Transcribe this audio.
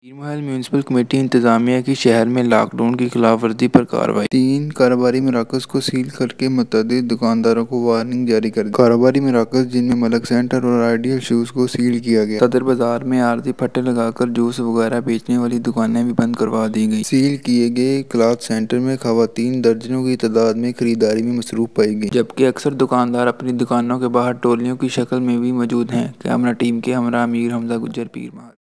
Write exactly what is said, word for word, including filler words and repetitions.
पीर महल municipal committee इंतजामिया की शहर में लॉकडाउन की खिलाफवर्जी पर कार्रवाई। तीन कारोबारी मराकज़ को सील करके मुतअद्दिद दुकानदारों को वार्निंग जारी कर दी। कारोबारी मराकज़ जिनमें मलक सेंटर और आइडियल शूज़ को सील किया गया। सदर बाजार में आरजी फट्टे लगाकर जूस वगैरह बेचने वाली दुकानें भी बंद करवा दी गई। सील किए गए क्लॉथ सेंटर में खवातीन दर्जनों की तादाद में खरीदारी में मसरूफ पाई गई, जबकि अक्सर दुकानदार अपनी दुकानों के बाहर टोलियों की शक्ल में भी मौजूद हैं। कैमरा टीम के हमरा अमीर हमजा गुज्जर, पीर महल।